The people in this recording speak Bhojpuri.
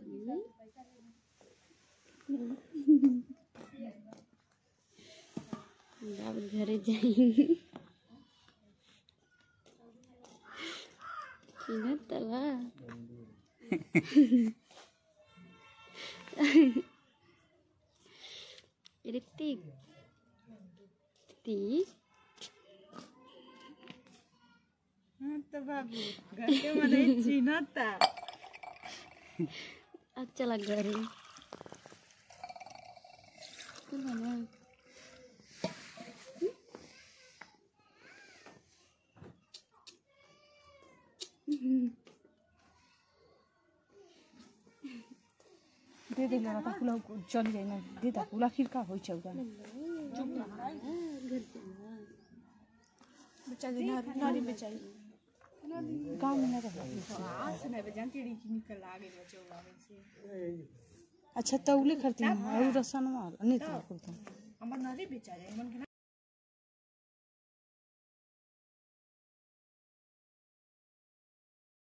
अब घरे जाएंगे तवा ऋतिक तो बाबू घर के मने चिन्हता अब चला घरे दे दे ना फूला चली जाए ना दे दा फूला खिरका होई छ उगा बच्चा दे नारी बेचारी गांव में ना रहे हां सुने बजान टेड़ी की निकल आ गई चौला में से अच्छा तौले करती है और रसन मार नहीं तो हमर नारी बेचारे मन